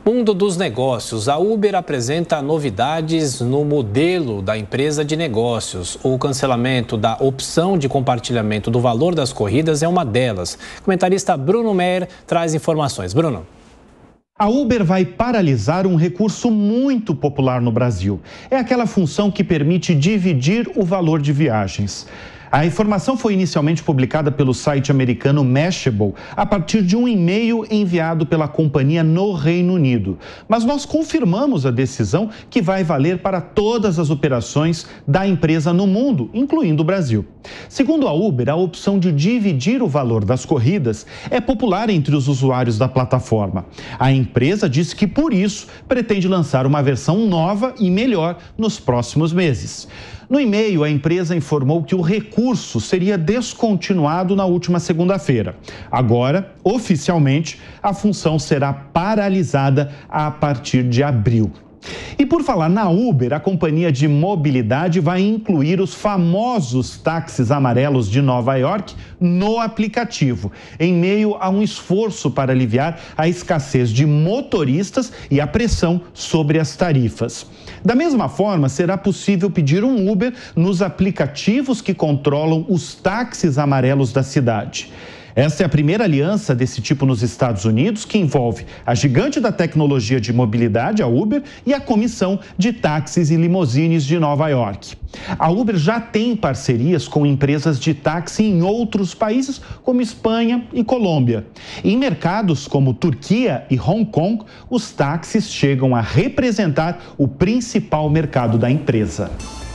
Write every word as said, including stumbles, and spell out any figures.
Mundo dos negócios. A Uber apresenta novidades no modelo da empresa de negócios. O cancelamento da opção de compartilhamento do valor das corridas é uma delas. O comentarista Bruno Meyer traz informações. Bruno. A Uber vai paralisar um recurso muito popular no Brasil. É aquela função que permite dividir o valor de viagens. A informação foi inicialmente publicada pelo site americano Mashable a partir de um e-mail enviado pela companhia no Reino Unido. Mas nós confirmamos a decisão, que vai valer para todas as operações da empresa no mundo, incluindo o Brasil. Segundo a Uber, a opção de dividir o valor das corridas é popular entre os usuários da plataforma. A empresa disse que, por isso, pretende lançar uma versão nova e melhor nos próximos meses. No e-mail, a empresa informou que o recurso seria descontinuado na última segunda-feira. Agora, oficialmente, a função será paralisada a partir de abril. E por falar na Uber, a companhia de mobilidade vai incluir os famosos táxis amarelos de Nova York no aplicativo, em meio a um esforço para aliviar a escassez de motoristas e a pressão sobre as tarifas. Da mesma forma, será possível pedir um Uber nos aplicativos que controlam os táxis amarelos da cidade. Esta é a primeira aliança desse tipo nos Estados Unidos, que envolve a gigante da tecnologia de mobilidade, a Uber, e a Comissão de Táxis e Limousines de Nova York. A Uber já tem parcerias com empresas de táxi em outros países, como Espanha e Colômbia. Em mercados como Turquia e Hong Kong, os táxis chegam a representar o principal mercado da empresa.